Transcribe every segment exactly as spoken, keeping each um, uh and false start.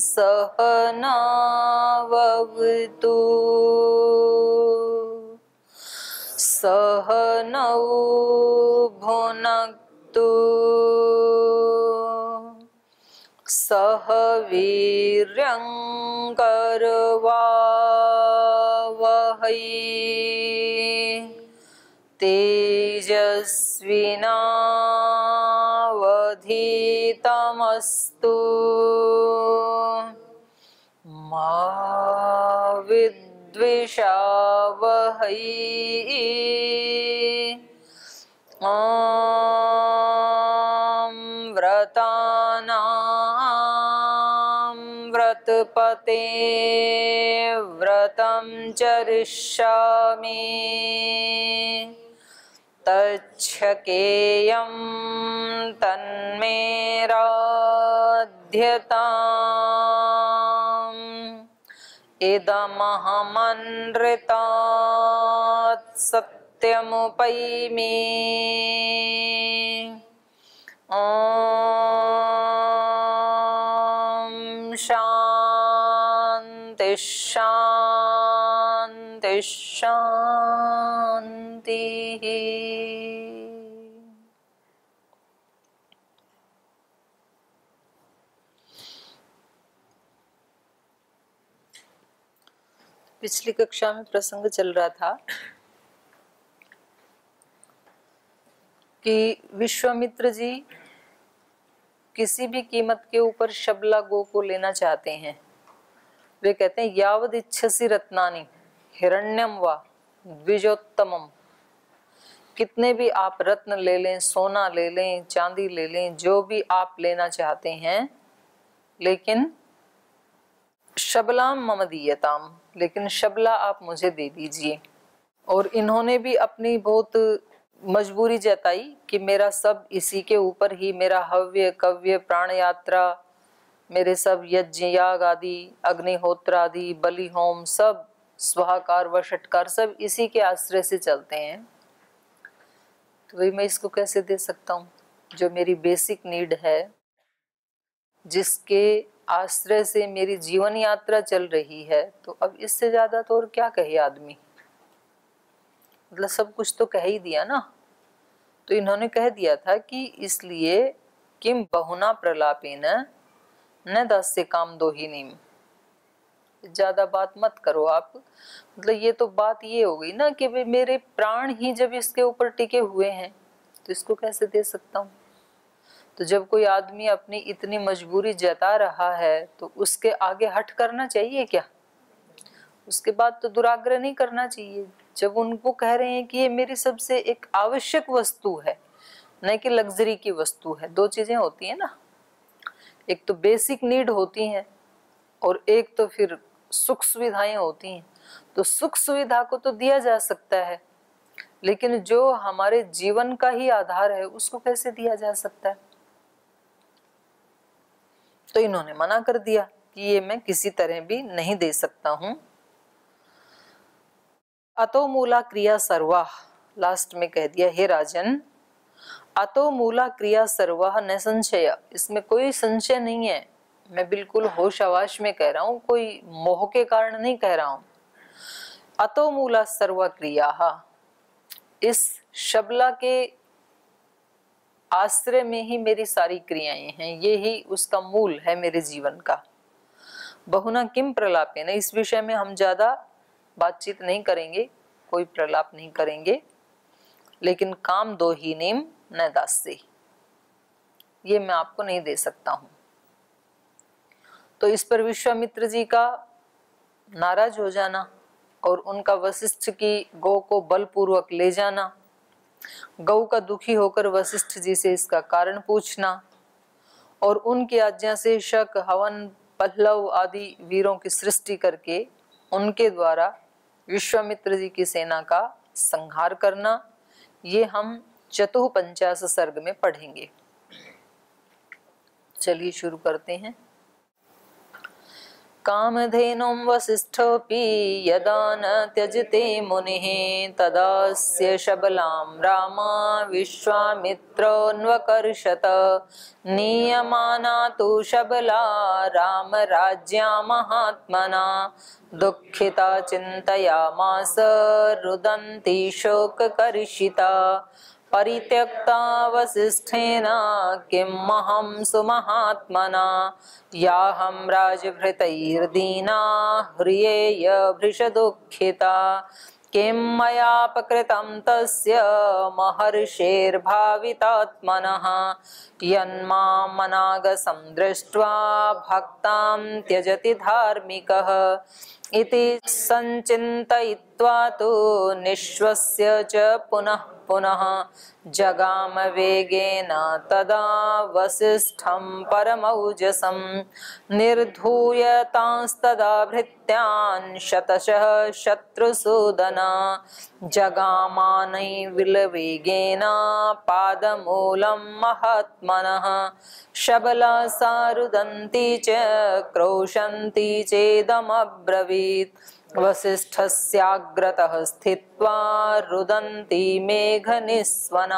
सहनाववतु सह नौ भुनक्तु सह वीर्यं करवावहै तेजस्विनावधीतमस्तु मा विद्विषावहै ॐ व्रतानां व्रतपते व्रतं चरिष्यामि तच्छकेयं तन्मे राध्यताम् इदमहमनृतात् सत्यमुपैमि ॐ शान्ति शान्ति शान्तिः। पिछली कक्षा में प्रसंग चल रहा था कि विश्वामित्र जी किसी भी कीमत के ऊपर शबला गो को लेना चाहते हैं। वे कहते हैं यावद इच्छसि रत्नानि हिरण्यम वा द्विजोत्तमम, कितने भी आप रत्न ले लें, सोना ले लें, चांदी ले लें, जो भी आप लेना चाहते हैं, लेकिन शबलाम मम दीयताम, लेकिन शबला आप मुझे दे दीजिए। और इन्होंने भी अपनी बहुत मजबूरी जताई कि मेरा सब इसी के ऊपर ही, मेरा हव्य कव्य प्राण यात्रा, मेरे सब यज्ञ याग आदि, अग्निहोत्र आदि, बलि होम, सब स्वाहाकार व षटकार सब इसी के आश्रय से चलते हैं। तो वही मैं इसको कैसे दे सकता हूँ जो मेरी बेसिक नीड है, जिसके आश्रय से मेरी जीवन यात्रा चल रही है। तो अब इससे ज्यादा तो और क्या कहे आदमी, मतलब सब कुछ तो कह ही दिया ना। तो इन्होंने कह दिया था कि इसलिए किम बहुना प्रलापेन न दास्य काम दोहिनीम, ज्यादा बात मत करो आप। मतलब ये तो बात ये हो गई ना कि वे मेरे प्राण ही जब इसके ऊपर टिके हुए हैं तो इसको कैसे दे सकता हूँ। तो जब कोई आदमी अपनी इतनी मजबूरी जता रहा है तो उसके आगे हट करना चाहिए क्या? उसके बाद तो दुराग्रह नहीं करना चाहिए। जब उनको कह रहे हैं कि ये मेरी सबसे एक आवश्यक वस्तु है, न कि लग्जरी की वस्तु है। दो चीजें होती है ना, एक तो बेसिक नीड होती हैं और एक तो फिर सुख सुविधाएं होती हैं। तो सुख सुविधा को तो दिया जा सकता है, लेकिन जो हमारे जीवन का ही आधार है उसको कैसे दिया जा सकता है? तो इन्होंने मना कर दिया कि ये मैं किसी तरह भी नहीं दे सकता हूं। अतो मूला क्रिया सर्वा, लास्ट में कह दिया हे राजन, अतो मूला क्रिया सर्वा न संशय, इसमें कोई संशय नहीं है। मैं बिल्कुल होश आवाश में कह रहा हूं, कोई मोह के कारण नहीं कह रहा हूं। अतो मूला सर्वा क्रिया, इस शबला के आश्रय में ही मेरी सारी क्रियाएं हैं, ये ही उसका मूल है मेरे जीवन का। बहुना किम प्रलापेन, इस विषय में हम ज्यादा बातचीत नहीं करेंगे, कोई प्रलाप नहीं करेंगे। लेकिन काम दो ही नेम न दास्य, ये मैं आपको नहीं दे सकता हूं। तो इस पर विश्वामित्र जी का नाराज हो जाना और उनका वशिष्ठ की गौ को बलपूर्वक ले जाना, गौ का दुखी होकर वशिष्ठ जी से इसका कारण पूछना और उनकी आज्ञा से शक, हवन, पल्लव आदि वीरों की सृष्टि करके उनके द्वारा विश्वामित्र जी की सेना का संहार करना, ये हम चतुःपंचाश सर्ग में पढ़ेंगे। चलिए शुरू करते हैं। कामधेनुं वसिष्ठोऽपि यदा न त्यजते मुनिः तदास्य शबलां राम विश्वामित्रोऽन्वकर्षत। नीयमाना तु शबला राम राज्ञा महात्मना दुःखिता चिन्तयामास रुदन्ती शोककर्षिता। परित्यक्ता वसिष्ठेन किमहं सुमहात्मना याहं राजभृतैर्दीना ह्रियेय भृशदुःखिता। किं मयापकृतं तस्य महर्षेर्भावितात्मनः यन्मामनागसं दृष्ट्वा भक्तां त्यजति धार्मिकः। इति संचिन्तयित्वा तु निश्वस्य च पुनः पुनः जगाम वेगेन तदा वसिष्ठं परमौजसं। निर्धूयतांस्तदा भृत्यान् शतशः शत्रुसूदना जगामानैर्विलवेगेन पादमूलं महात्मनः। शबला सारुदन्ती च क्रोशन्ती चेदमब्रवीत् वसिष्ठस्याग्रतः स्थित्वा रुदन्ती मेघनिस्वना।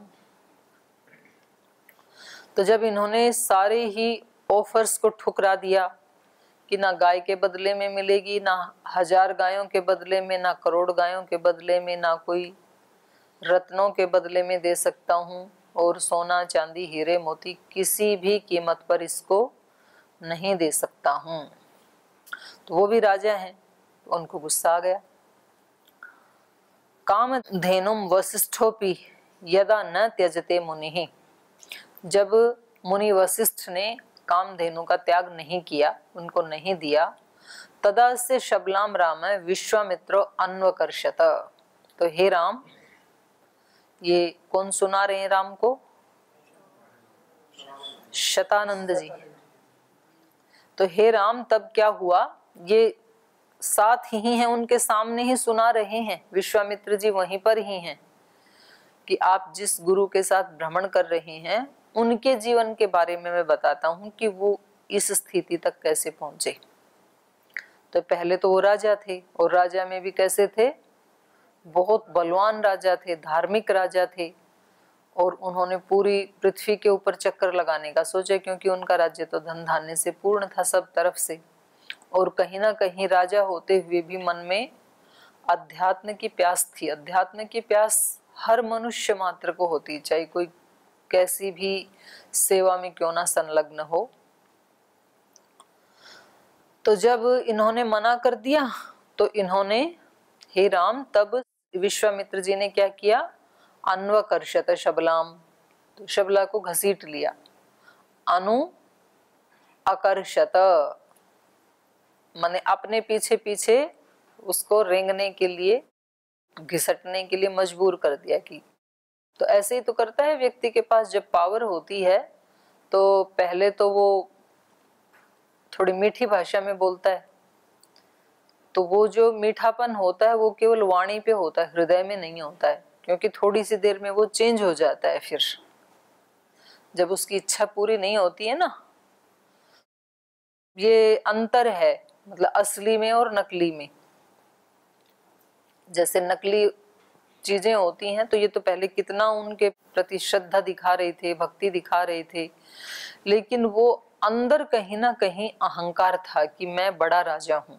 तो जब इन्होंने सारे ही ऑफर्स को ठुकरा दिया कि ना गाय के बदले में मिलेगी, ना हजार गायों के बदले में, ना करोड़ गायों के बदले में, ना कोई रत्नों के बदले में दे सकता हूँ, और सोना चांदी हीरे मोती किसी भी कीमत पर इसको नहीं दे सकता हूँ। तो वो भी राजा हैं, तो उनको गुस्सा आ गया। कामधेनुम वसिष्ठोपि यदा न त्यजते मुनिः। जब मुनि वशिष्ठ ने कामधेनु का त्याग नहीं किया, उनको नहीं दिया, तदा से शबलाम राम विश्वामित्रो अन्वकर्षत। तो हे राम, ये कौन सुना रहे हैं राम को? शतानंद जी। तो हे राम, तब क्या हुआ, ये साथ ही हैं, उनके सामने ही सुना रहे हैं, विश्वामित्र जी वहीं पर ही हैं कि आप जिस गुरु के साथ भ्रमण कर रहे हैं उनके जीवन के बारे में मैं बताता हूं कि वो इस स्थिति तक कैसे पहुंचे। तो पहले तो वो राजा थे, और राजा में भी कैसे थे, बहुत बलवान राजा थे, धार्मिक राजा थे, और उन्होंने पूरी पृथ्वी के ऊपर चक्कर लगाने का सोचा, क्योंकि उनका राज्य तो धन धान्य से पूर्ण था सब तरफ से। और कहीं ना कहीं राजा होते हुए भी मन में अध्यात्म की प्यास थी। अध्यात्म की प्यास हर मनुष्य मात्र को होती, चाहे कोई कैसी भी सेवा में क्यों ना संलग्न हो। तो जब इन्होंने मना कर दिया तो इन्होंने, हे राम, तब विश्वामित्र जी ने क्या किया, अन्वकर्षत शबलाम, तो शबला को घसीट लिया। अनु आकर्षत माने अपने पीछे पीछे उसको रेंगने के लिए, घिसटने के लिए मजबूर कर दिया। कि तो ऐसे ही तो करता है व्यक्ति के पास जब पावर होती है, तो पहले तो वो थोड़ी मीठी भाषा में बोलता है, तो वो जो मीठापन होता है वो केवल वाणी पे होता है, हृदय में नहीं होता है, क्योंकि थोड़ी सी देर में वो चेंज हो जाता है। फिर जब उसकी इच्छा पूरी नहीं होती है ना, ये अंतर है मतलब असली में और नकली में। जैसे नकली चीजें होती हैं तो ये तो पहले कितना उनके प्रति श्रद्धा दिखा रहे थे, भक्ति दिखा रहे थे, लेकिन वो अंदर कहीं ना कहीं अहंकार था कि मैं बड़ा राजा हूं।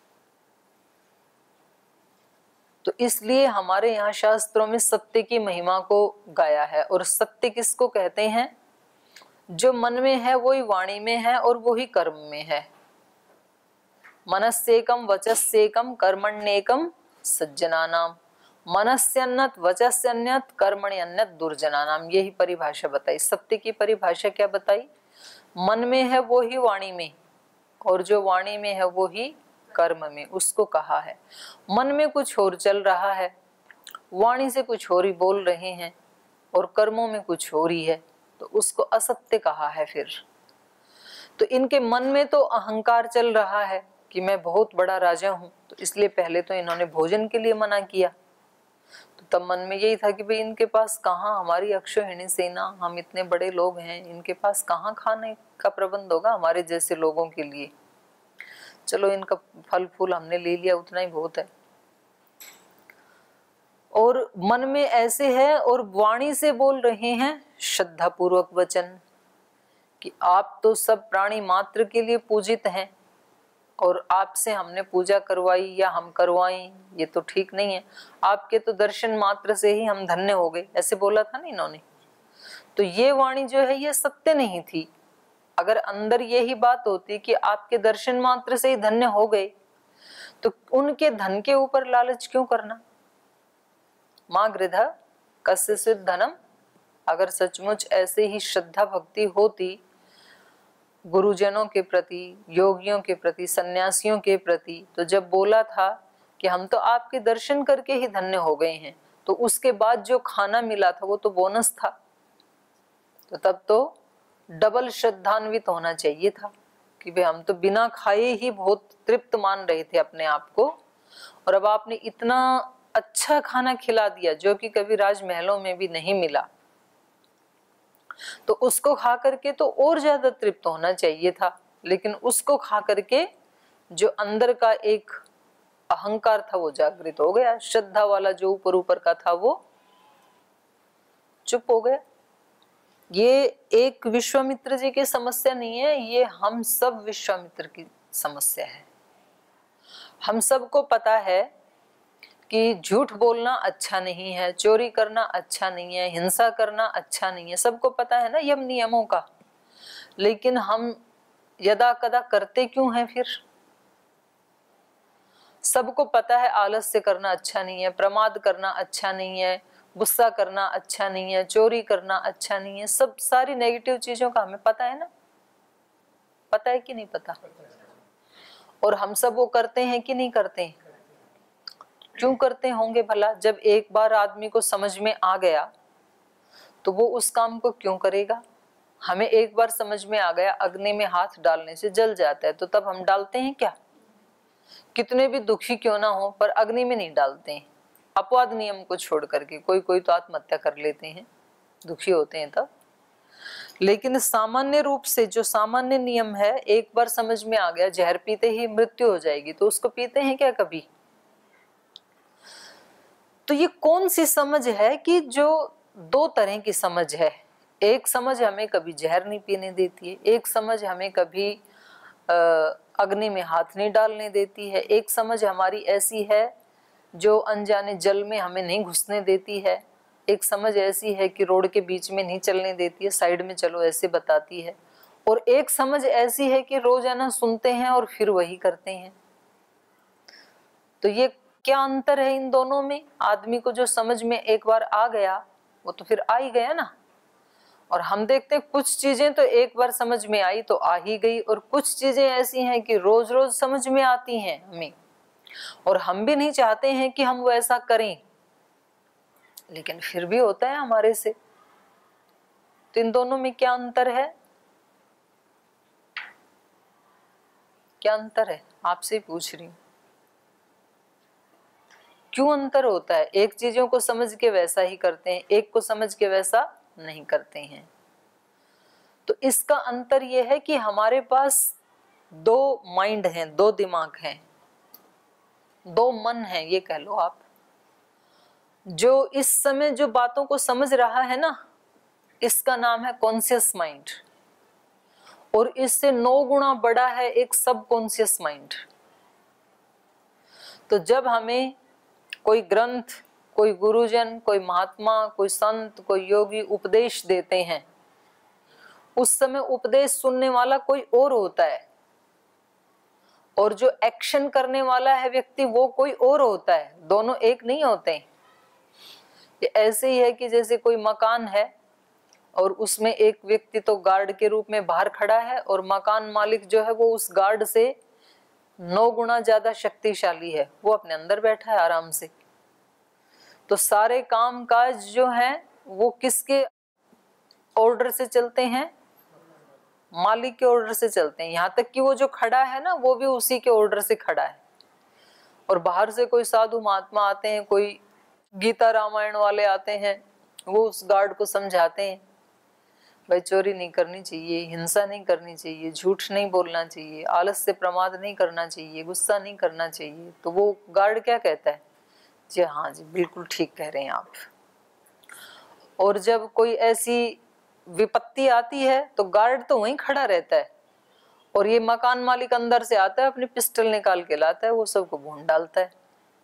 तो इसलिए हमारे यहाँ शास्त्रों में सत्य की महिमा को गाया है। और सत्य किसको कहते हैं? जो मन में है वही वाणी में है और वही कर्म में है। मनस्येकम वचस्येकम कर्मण्येकम सज्जनानाम, मनस्यन्नत वचस्यन्यत कर्मण्यन्यत दुर्जनानाम। यही परिभाषा बताई। सत्य की परिभाषा क्या बताई? मन में है वो ही वाणी में, और जो वाणी में है वो ही कर्म में, उसको कहा है। मन में कुछ और चल रहा है, वाणी से कुछ और ही बोल रहे हैं, और कर्मों में कुछ और ही है, तो उसको असत्य कहा है। फिर तो इनके मन में तो अहंकार चल रहा है कि मैं बहुत बड़ा राजा हूं, तो इसलिए पहले तो इन्होंने भोजन के लिए मना किया। तो तब मन में यही था कि भाई इनके पास कहाँ, हमारी अक्षौहिणी सेना, हम इतने बड़े लोग हैं, इनके पास कहाँ खाने का प्रबंध होगा हमारे जैसे लोगों के लिए। चलो इनका फल फूल हमने ले लिया, उतना ही बहुत है। और मन में ऐसे है और वाणी से बोल रहे हैं श्रद्धा पूर्वक वचन कि आप तो सब प्राणी मात्र के लिए पूजित हैं और आपसे हमने पूजा करवाई या हम करवाई, ये तो ठीक नहीं है। आपके तो दर्शन मात्र से ही हम धन्य हो गए, ऐसे बोला था ना इन्होंने। तो ये वाणी जो है ये सत्य नहीं थी। अगर अंदर यही बात होती कि आपके दर्शन मात्र से ही धन्य हो गए, तो उनके धन के ऊपर लालच क्यों करना। माँ गृध कस्यचित् धनम, अगर सचमुच ऐसे ही श्रद्धा भक्ति होती गुरुजनों के प्रति, योगियों के प्रति, सन्यासियों के प्रति, तो जब बोला था कि हम तो आपके दर्शन करके ही धन्य हो गए हैं, तो उसके बाद जो खाना मिला था वो तो बोनस था। तो तब तो डबल श्रद्धान्वित होना चाहिए था कि भाई हम तो बिना खाए ही बहुत तृप्त मान रहे थे अपने आप को, और अब आपने इतना अच्छा खाना खिला दिया जो कि कभी राजमहलों में भी नहीं मिला, तो उसको खा करके तो और ज्यादा तृप्त होना चाहिए था। लेकिन उसको खा करके जो अंदर का एक अहंकार था वो जागृत हो गया, श्रद्धा वाला जो ऊपर ऊपर का था वो चुप हो गया। ये एक विश्वामित्र जी की समस्या नहीं है, ये हम सब विश्वामित्र की समस्या है। हम सबको पता है कि झूठ बोलना अच्छा नहीं है, चोरी करना अच्छा नहीं है, हिंसा करना अच्छा नहीं है, सबको पता है ना यम नियमों का। लेकिन हम यदा कदा करते क्यों हैं फिर। सबको पता है आलस्य करना अच्छा नहीं है, प्रमाद करना अच्छा नहीं है, गुस्सा करना अच्छा नहीं है, चोरी करना अच्छा नहीं है, सब सारी नेगेटिव चीजों का हमें पता है ना। पता है कि नहीं पता। और हम सब वो करते हैं कि नहीं करते हैं। क्यों करते होंगे भला। जब एक बार आदमी को समझ में आ गया तो वो उस काम को क्यों करेगा। हमें एक बार समझ में आ गया अग्नि में हाथ डालने से जल जाता है, तो तब हम डालते हैं क्या। कितने भी दुखी क्यों ना हो पर अग्नि में नहीं डालते हैं। अपवाद नियम को छोड़ करके, कोई कोई तो आत्महत्या कर लेते हैं, दुखी होते हैं तब। लेकिन सामान्य रूप से जो सामान्य नियम है, एक बार समझ में आ गया जहर पीते ही मृत्यु हो जाएगी, तो उसको पीते हैं क्या कभी। तो ये कौन सी समझ है कि जो दो तरह की समझ है। एक समझ हमें कभी जहर नहीं पीने देती है, एक समझ हमें कभी अग्नि में हाथ नहीं डालने देती है, एक समझ हमारी ऐसी है जो अनजाने जल में हमें नहीं घुसने देती है, एक समझ ऐसी है कि रोड के बीच में नहीं चलने देती है, साइड में चलो ऐसे बताती है, और एक समझ ऐसी है कि रोजाना सुनते हैं और फिर वही करते हैं। तो ये क्या अंतर है इन दोनों में। आदमी को जो समझ में एक बार आ गया वो तो फिर आ ही गया ना। और हम देखते हैं कुछ चीजें तो एक बार समझ में आई तो आ ही गई, और कुछ चीजें ऐसी हैं कि रोज रोज समझ में आती हैं हमें, और हम भी नहीं चाहते हैं कि हम वो ऐसा करें, लेकिन फिर भी होता है हमारे से। तो इन दोनों में क्या अंतर है। क्या अंतर है आपसे पूछ रही हूँ। क्यों अंतर होता है। एक चीजों को समझ के वैसा ही करते हैं, एक को समझ के वैसा नहीं करते हैं। तो इसका अंतर यह है कि हमारे पास दो माइंड हैं, दो दिमाग हैं, दो मन हैं, ये कह लो आप। जो इस समय जो बातों को समझ रहा है ना, इसका नाम है कॉन्शियस माइंड, और इससे नौ गुना बड़ा है एक सब कॉन्शियस माइंड। तो जब हमें कोई ग्रंथ, कोई गुरुजन, कोई महात्मा, कोई संत, कोई योगी उपदेश देते हैं, उस समय उपदेश सुनने वाला कोई और होता है, और जो एक्शन करने वाला है व्यक्ति वो कोई और होता है। दोनों एक नहीं होते। ये ऐसे ही है कि जैसे कोई मकान है और उसमें एक व्यक्ति तो गार्ड के रूप में बाहर खड़ा है, और मकान मालिक जो है वो उस गार्ड से नौ गुना ज्यादा शक्तिशाली है, वो अपने अंदर बैठा है आराम से। तो सारे काम काज जो हैं वो किसके ऑर्डर से चलते हैं। मालिक के ऑर्डर से चलते हैं। यहाँ तक कि वो जो खड़ा है ना वो भी उसी के ऑर्डर से खड़ा है। और बाहर से कोई साधु महात्मा आते हैं, कोई गीता रामायण वाले आते हैं, वो उस गार्ड को समझाते हैं, भाई चोरी नहीं करनी चाहिए, हिंसा नहीं करनी चाहिए, झूठ नहीं बोलना चाहिए, आलस से प्रमाद नहीं करना चाहिए, गुस्सा नहीं करना चाहिए, तो वो गार्ड क्या कहता है, जी हाँ जी बिल्कुल ठीक कह रहे हैं आप। और जब कोई ऐसी विपत्ति आती है तो गार्ड तो वहीं खड़ा रहता है, और ये मकान मालिक अंदर से आता है, अपनी पिस्टल निकाल के लाता है, वो सबको भून डालता है,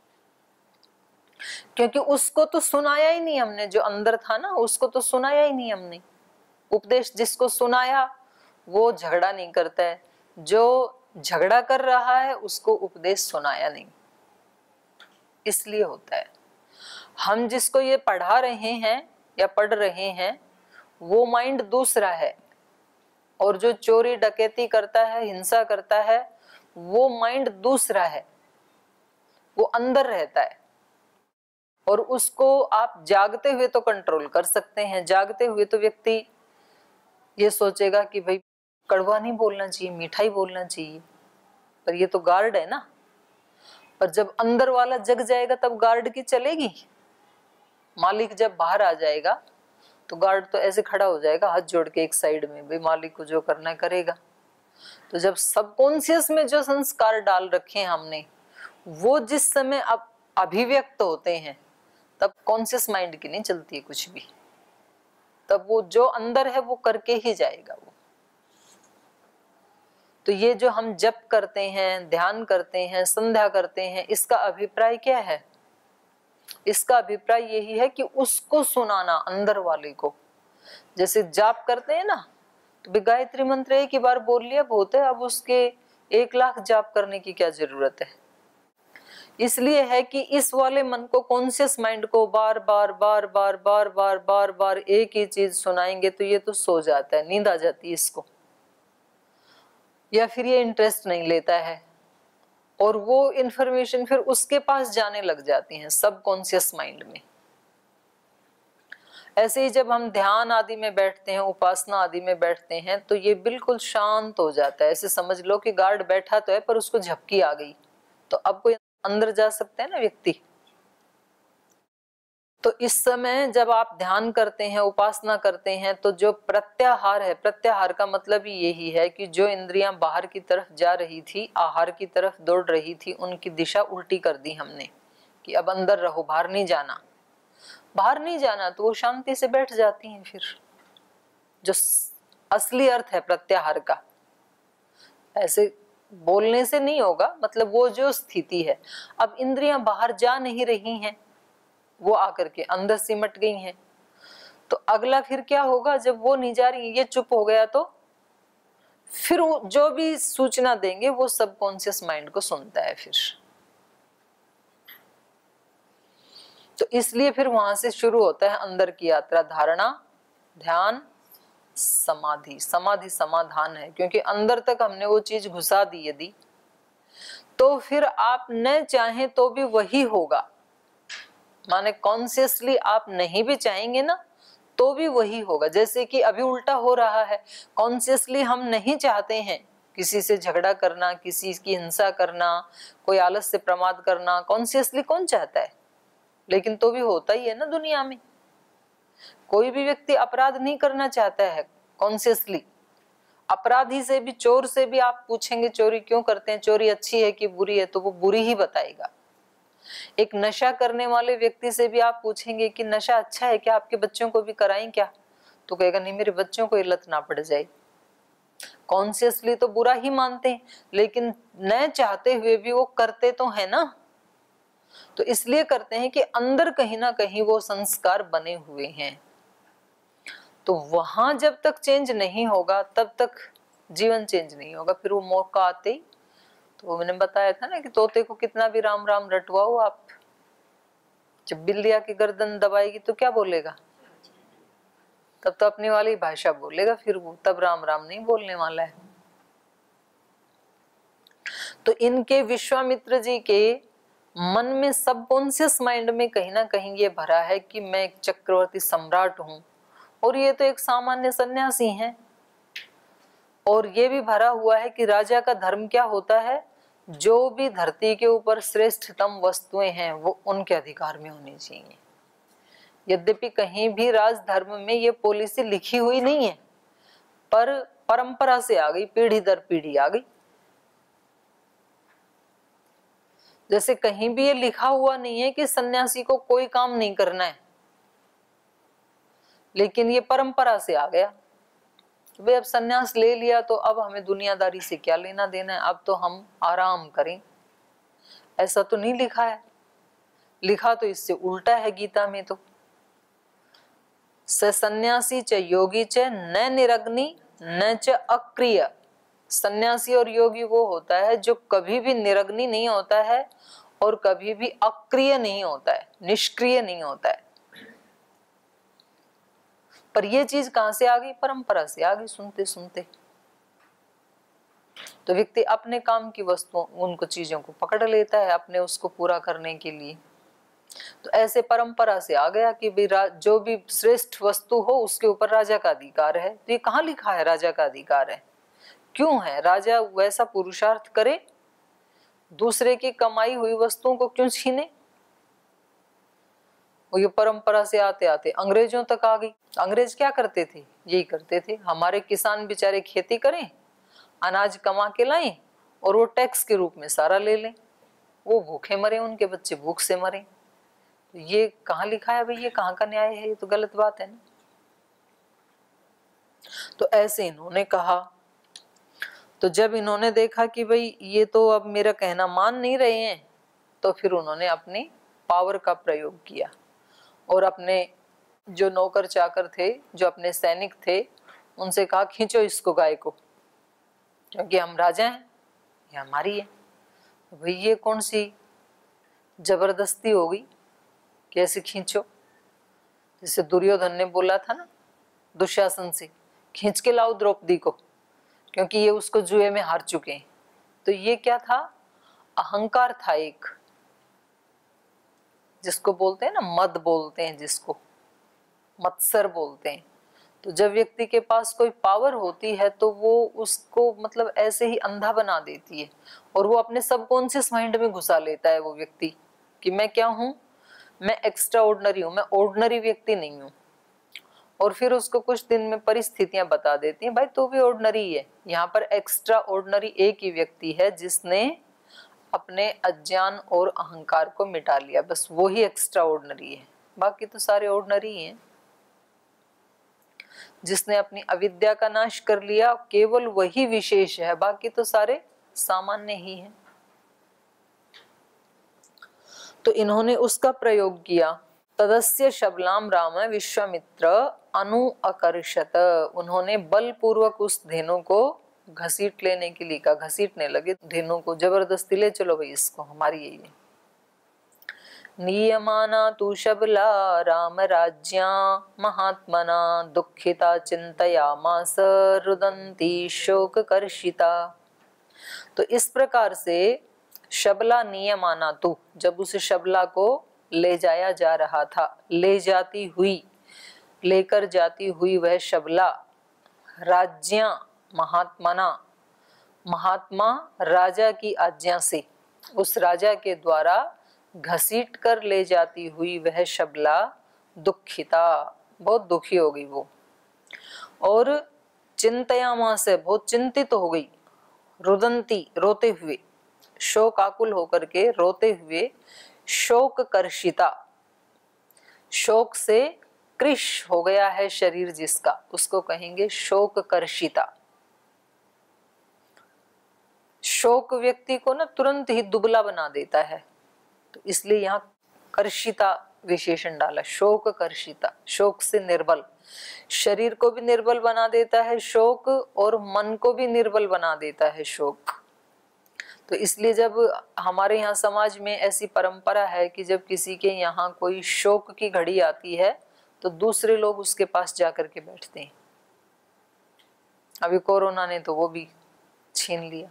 क्योंकि उसको तो सुनाया ही नहीं हमने, जो अंदर था ना उसको तो सुनाया ही नहीं हमने। उपदेश जिसको सुनाया वो झगड़ा नहीं करता है, जो झगड़ा कर रहा है उसको उपदेश सुनाया नहीं, इसलिए होता है। हम जिसको ये पढ़ा रहे हैं या पढ़ रहे हैं वो माइंड दूसरा है, और जो चोरी डकैती करता है, हिंसा करता है, वो माइंड दूसरा है, वो अंदर रहता है। और उसको आप जागते हुए तो कंट्रोल कर सकते हैं। जागते हुए तो व्यक्ति ये सोचेगा कि भाई कड़वा नहीं बोलना चाहिए, मीठा ही बोलना चाहिए, पर ये तो गार्ड है ना। पर जब अंदर वाला जग जाएगा तब गार्ड की चलेगी। मालिक जब बाहर आ जाएगा तो गार्ड तो ऐसे खड़ा हो जाएगा हाथ जोड़ के एक साइड में, भाई मालिक को जो करना करेगा। तो जब सबकॉन्शियस में जो संस्कार डाल रखे हैं हमने वो जिस समय अब अभिव्यक्त होते हैं तब कॉन्शियस माइंड की नहीं चलती है कुछ भी, तब वो जो अंदर है वो करके ही जाएगा वो। तो ये जो हम जप करते हैं, ध्यान करते हैं, संध्या करते हैं, इसका अभिप्राय क्या है? इसका अभिप्राय यही है कि उसको सुनाना अंदर वाले को। जैसे जाप करते हैं ना, तो गायत्री मंत्र एक ही बार बोल लिया बहुत है, अब उसके एक लाख जाप करने की क्या जरूरत है। इसलिए है कि इस वाले मन को, कॉन्शियस माइंड को बार बार बार बार बार बार बार बार एक ही चीज सुनाएंगे तो ये तो सो जाता है, नींद आ जाती है इसको, या फिर ये इंटरेस्ट नहीं लेता है, और वो इंफॉर्मेशन फिर उसके पास जाने लग जाती है सबकॉन्शियस माइंड में। ऐसे ही जब हम ध्यान आदि में बैठते हैं, उपासना आदि में बैठते हैं, तो ये बिल्कुल शांत हो जाता है। ऐसे समझ लो कि गार्ड बैठा तो है पर उसको झपकी आ गई, तो अब कोई अंदर जा सकता है ना व्यक्ति। तो इस समय जब आप ध्यान करते हैं, उपासना करते हैं, तो जो प्रत्याहार है, प्रत्याहार का मतलब ही यही है कि जो इंद्रियां बाहर की तरफ जा रही थी, आहार की तरफ दौड़ रही थी, उनकी दिशा उल्टी कर दी हमने कि अब अंदर रहो, बाहर नहीं जाना। बाहर नहीं जाना तो वो शांति से बैठ जाती हैं। फिर जो असली अर्थ है प्रत्याहार का, ऐसे बोलने से नहीं होगा, मतलब वो जो स्थिति है, अब इंद्रियां बाहर जा नहीं रही हैं, वो आकर के अंदर सिमट गई हैं। तो अगला फिर क्या होगा, जब वो नहीं जा रही, ये चुप हो गया, तो फिर जो भी सूचना देंगे वो सबकॉन्शियस माइंड को सुनता है फिर। तो इसलिए फिर वहां से शुरू होता है अंदर की यात्रा। धारणा, ध्यान, समाधि। समाधि समाधान है, क्योंकि अंदर तक हमने वो चीज घुसा दी यदि, तो फिर आप न चाहें तो भी वही होगा। माने कॉन्शियसली आप नहीं भी चाहेंगे ना तो भी वही होगा। जैसे कि अभी उल्टा हो रहा है, कॉन्शियसली हम नहीं चाहते हैं किसी से झगड़ा करना, किसी की हिंसा करना, कोई आलस से प्रमाद करना, कॉन्शियसली कौन चाहता है, लेकिन तो भी होता ही है ना दुनिया में। कोई भी व्यक्ति अपराध नहीं करना चाहता है कॉन्शियसली। अपराधी से भी, चोर से भी आप पूछेंगे चोरी क्यों करते हैं, चोरी अच्छी है कि बुरी है, तो वो बुरी ही बताएगा। एक नशा करने वाले व्यक्ति से भी आप पूछेंगे कि नशा अच्छा है क्या, आपके बच्चों को भी कराएं क्या, तो कहेगा नहीं मेरे बच्चों को लत ना पड़ जाए। कॉन्शियसली तो बुरा ही मानते हैं, लेकिन न चाहते हुए भी वो करते तो है ना। तो इसलिए करते हैं कि अंदर कहीं ना कहीं वो संस्कार बने हुए हैं। तो वहां जब तक चेंज नहीं होगा तब तक जीवन चेंज नहीं होगा। फिर वो मौका आते ही, तो मैंने बताया था ना कि तोते को कितना भी राम राम रटवाओ आप, जब बिल्ली आके गर्दन दबाएगी तो क्या बोलेगा, तब तो अपनी वाली भाषा बोलेगा, फिर वो तब राम राम नहीं बोलने वाला है। तो इनके, विश्वामित्र जी के मन में, सबकॉन्शियस माइंड में कहीं ना कहीं ये भरा है कि मैं एक चक्रवर्ती सम्राट हूं, और ये तो एक सामान्य सन्यासी हैं। और ये भी भरा हुआ है कि राजा का धर्म क्या होता है, जो भी धरती के ऊपर श्रेष्ठतम वस्तुएं हैं वो उनके अधिकार में होनी चाहिए। यद्यपि कहीं भी राजधर्म में ये पॉलिसी लिखी हुई नहीं है, पर परंपरा से आ गई, पीढ़ी दर पीढ़ी आ गई। जैसे कहीं भी ये लिखा हुआ नहीं है कि सन्यासी को कोई काम नहीं करना है, लेकिन ये परंपरा से आ गया। वे अब सन्यास ले लिया तो अब हमें दुनियादारी से क्या लेना देना है, अब तो हम आराम करें, ऐसा तो नहीं लिखा है। लिखा तो इससे उल्टा है गीता में तो, स सन्यासी च योगी च न निरग्नि न च अक्रिय। सन्यासी और योगी वो होता है जो कभी भी निरग्नि नहीं होता है और कभी भी अक्रिय नहीं होता है, निष्क्रिय नहीं होता है। पर ये चीज कहां से आ गई? परंपरा से आ गई, सुनते सुनते। तो व्यक्ति अपने काम की वस्तुओं, उनको चीजों को पकड़ लेता है अपने उसको पूरा करने के लिए। तो ऐसे परंपरा से आ गया कि भी जो भी श्रेष्ठ वस्तु हो उसके ऊपर राजा का अधिकार है। तो ये कहाँ लिखा है राजा का अधिकार है? क्यों है? राजा वैसा पुरुषार्थ करे, दूसरे की कमाई हुई वस्तुओं को क्यों छीने? और ये परंपरा से आते आते अंग्रेजों तक आ गई। अंग्रेज क्या करते थे? यही करते थे, हमारे किसान बेचारे खेती करें, अनाज कमा के लाएं और वो टैक्स के रूप में सारा ले लें, वो भूखे मरे, उनके बच्चे भूख से मरे। तो ये कहाँ लिखा है भाई? ये कहाँ का न्याय है? ये तो गलत बात है ना। तो ऐसे इन्होंने कहा। तो जब इन्होंने देखा कि भाई ये तो अब मेरा कहना मान नहीं रहे हैं, तो फिर उन्होंने अपनी पावर का प्रयोग किया और अपने जो नौकर चाकर थे, जो अपने सैनिक थे, उनसे कहा खींचो इसको, गाय को, क्योंकि हम राजा हैं, ये हमारी है। भाई ये कौन सी जबरदस्ती होगी? कैसे खींचो? जैसे दुर्योधन ने बोला था ना दुशासन से, खींच के लाओ द्रौपदी को, क्योंकि ये उसको जुए में हार चुके हैं। तो ये क्या था? अहंकार था एक, जिसको बोलते हैं ना मद बोलते हैं, जिसको मत्सर बोलते हैं। तो जब व्यक्ति के पास कोई पावर होती है तो वो उसको मतलब ऐसे ही अंधा बना देती है और वो अपने सबकॉन्शियस माइंड में घुसा लेता है वो व्यक्ति कि मैं क्या हूं, मैं एक्स्ट्रा ऑर्डिनरी हूं, मैं ऑर्डिनरी व्यक्ति नहीं हूं। और फिर उसको कुछ दिन में परिस्थितियां बता देती हैं, भाई तू भी ऑर्डिनरी है। यहाँ पर एक्स्ट्रा ऑर्डिनरी एक ही व्यक्ति है जिसने अपने अज्ञान और अहंकार को मिटा लिया, बस वो ही एक्स्ट्रा ऑर्डिनरी है, बाकी तो सारे ऑर्डिनरी हैं। जिसने अपनी अविद्या का नाश कर लिया, केवल वही विशेष है, बाकी तो सारे सामान्य ही हैं। तो इन्होंने उसका प्रयोग किया। तदस्य शबलाम राम विश्वामित्र अनु अकर्षत। उन्होंने बलपूर्वक उस धेनु को घसीट लेने के लिए कहा, घसीटने लगे धेनु को, जबरदस्ती ले चलो भाई इसको, हमारी यही है। नियमाना तु शबला राम राज्या महात्मना दुखिता चिंतयामास रुदंती शोक कर्षिता। तो इस प्रकार से शबला नियमाना तु, जब उस शबला को ले जाया जा रहा था, ले जाती हुई, लेकर जाती हुई वह शबला राज्या महात्मना, महात्मा राजा की आज्ञा से, उस राजा के द्वारा घसीट कर ले जाती हुई वह शबला दुखिता, बहुत दुखी हो गई वो, और चिंतयामा से बहुत चिंतित हो गई, रुदंती रोते हुए, शोक आकुल होकर के रोते हुए, शोक कर्षिता, शोक से कृश हो गया है शरीर जिसका, उसको कहेंगे शोक कर्षिता। शोक व्यक्ति को ना तुरंत ही दुबला बना देता है, तो इसलिए यहाँ कर्षिता विशेषण डाला, शोक कर्षिता, शोक से निर्बल। शरीर को भी निर्बल बना देता है शोक, और मन को भी निर्बल बना देता है शोक। तो इसलिए जब हमारे यहाँ समाज में ऐसी परंपरा है कि जब किसी के यहाँ कोई शोक की घड़ी आती है तो दूसरे लोग उसके पास जाकर के बैठते हैं। अभी कोरोना ने तो वो भी छीन लिया।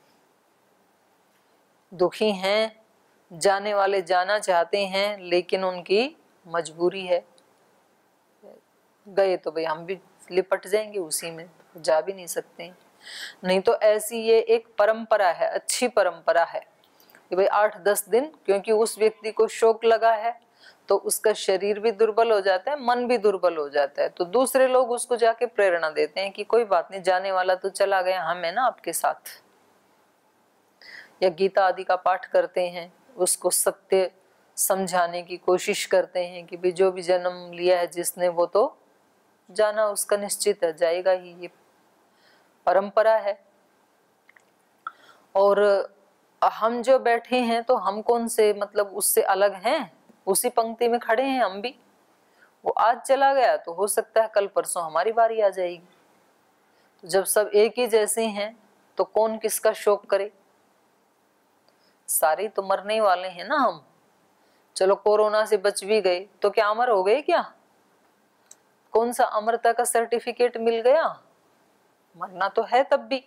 दुखी हैं, जाने वाले जाना चाहते हैं, लेकिन उनकी मजबूरी है, गए तो भाई हम भी लिपट जाएंगे उसी में, जा भी नहीं सकते हैं। नहीं तो ऐसी ये एक परंपरा है, अच्छी परंपरा है कि भाई आठ दस दिन, क्योंकि उस व्यक्ति को शोक लगा है तो उसका शरीर भी दुर्बल हो जाता है, मन भी दुर्बल हो जाता है। तो दूसरे लोग उसको जाके प्रेरणा देते हैं कि कोई बात नहीं, जाने वाला तो चला गया, हम है ना आपके साथ। या गीता आदि का पाठ करते हैं, उसको सत्य समझाने की कोशिश करते हैं कि भी जो भी जन्म लिया है जिसने, वो तो जाना उसका निश्चित है, जाएगा ही, ये परंपरा है। और हम जो बैठे हैं तो हम कौन से मतलब उससे अलग हैं, उसी पंक्ति में खड़े हैं हम भी। वो आज चला गया तो हो सकता है कल परसों हमारी बारी आ जाएगी। तो जब सब एक ही जैसे हैं तो कौन किसका शोक करे, सारे तो मरने वाले हैं ना हम। चलो कोरोना से बच भी गए तो क्या अमर हो गए क्या? कौन सा अमरता का सर्टिफिकेट मिल गया? मरना तो है तब भी,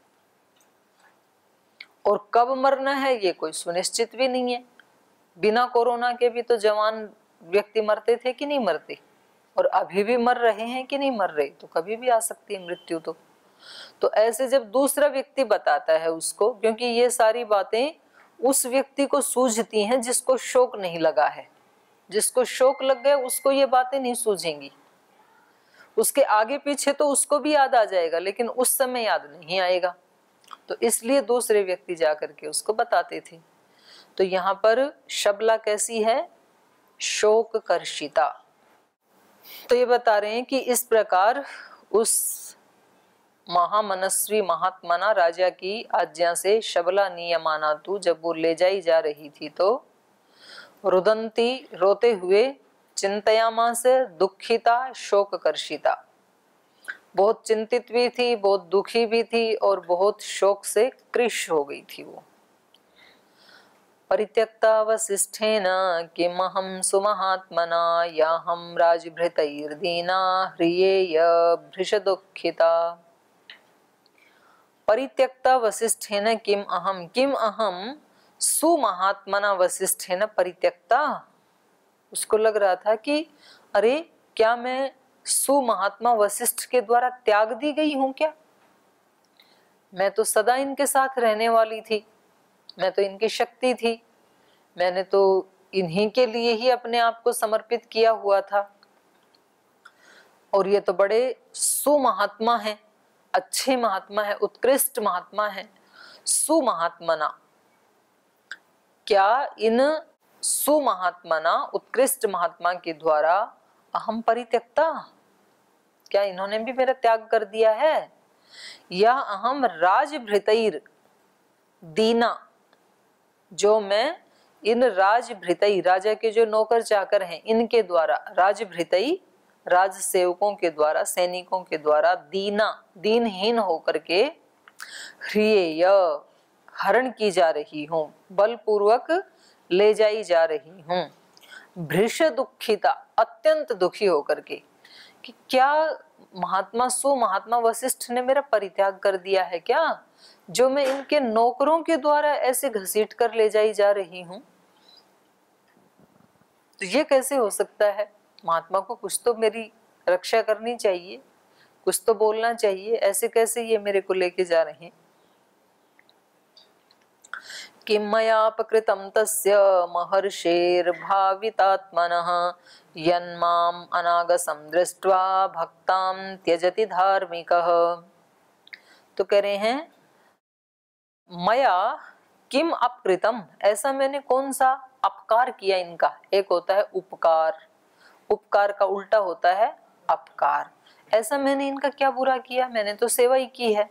और कब मरना है ये कोई सुनिश्चित भी नहीं है। बिना कोरोना के भी तो जवान व्यक्ति मरते थे कि नहीं मरते, और अभी भी मर रहे हैं कि नहीं मर रहे, तो कभी भी आ सकती है मृत्यु। तो तो ऐसे जब दूसरा व्यक्ति बताता है उसको, क्योंकि ये सारी बातें उस व्यक्ति को सूझती हैं जिसको शोक नहीं लगा है। जिसको शोक लग गया उसको ये बातें नहीं सूझेंगी, उसके आगे पीछे तो उसको भी याद आ जाएगा लेकिन उस समय याद नहीं आएगा। तो इसलिए दूसरे व्यक्ति जाकर के उसको बताते थे। तो यहाँ पर शबला कैसी है? शोक कर्षिता। तो ये बता रहे हैं कि इस प्रकार उस महामनस्वी महात्मना राजा की आज्ञा से शबला नियमाना तू, जब वो ले जाई जा रही थी तो रुदंती रोते हुए, चिंतयामा से दुखिता शोक कर्षिता, बहुत चिंतित भी थी, बहुत दुखी भी थी और बहुत शोक से कृश हो गई थी वो। परित्यक्ता वसिष्ठेन किमहं सुमहात्मना याहं राजभृतैर्दीना ह्रियेय भृशदुःखिता। परित्यक्ता वसिष्ठेन किम अहम, किम अहम सुमहात्मना वसिष्ठेन परित्यक्ता। उसको लग रहा था कि अरे क्या मैं सुमहात्मा वशिष्ठ के द्वारा त्याग दी गई हूं क्या? मैं तो सदा इनके साथ रहने वाली थी, मैं तो इनकी शक्ति थी, मैंने तो इन्हीं के लिए ही अपने आप को समर्पित किया हुआ था। और ये तो बड़े सुमहात्मा हैं, अच्छे महात्मा है, उत्कृष्ट महात्मा है। सुमहात्मना, क्या इन सुमहात्मना उत्कृष्ट महात्मा के द्वारा अहम परित्यक्ता, क्या इन्होंने भी मेरा त्याग कर दिया है? या अहम राजभृतैर दीना, जो मैं इन राजभृतई, राजा के जो नौकर चाकर हैं इनके द्वारा, राजभृतई राज सेवकों के द्वारा, सैनिकों के द्वारा, दीना दीनहीन होकर के, ह्रियेय हरण की जा रही हूं, बलपूर्वक ले जाई जा रही हूं, भृश दुखिता अत्यंत दुखी होकर के, कि क्या महात्मा सो महात्मा वशिष्ठ ने मेरा परित्याग कर दिया है क्या, जो मैं इनके नौकरों के द्वारा ऐसे घसीट कर ले जाई जा रही हूं। तो ये कैसे हो सकता है? महात्मा को कुछ तो मेरी रक्षा करनी चाहिए, कुछ तो बोलना चाहिए, ऐसे कैसे ये मेरे को लेके जा रहे हैं। किम मयापकृतं तस्य महर्षेर्भावितात्मनः यन्माम अनागसं दृष्ट्वा भक्तां त्यजति धार्मिकः। तो कह रहे हैं मया किम अपकृतम, ऐसा मैंने कौन सा अपकार किया इनका। एक होता है उपकार, उपकार का उल्टा होता है अपकार। ऐसा मैंने इनका क्या बुरा किया? मैंने तो सेवा ही की है।